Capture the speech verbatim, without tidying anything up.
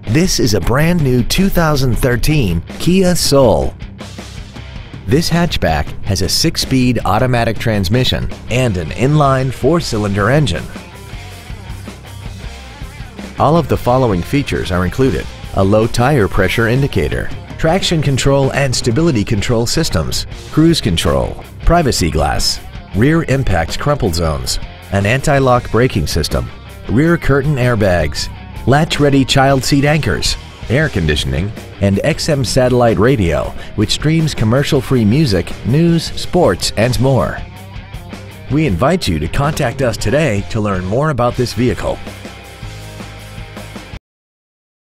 This is a brand new two thousand thirteen Kia Soul. This hatchback has a six-speed automatic transmission and an inline four-cylinder engine. All of the following features are included: a low tire pressure indicator, traction control and stability control systems, cruise control, privacy glass, rear impact crumple zones, an anti-lock braking system, rear curtain airbags, latch-ready child seat anchors, air conditioning, and X M satellite radio, which streams commercial-free music, news, sports, and more. We invite you to contact us today to learn more about this vehicle.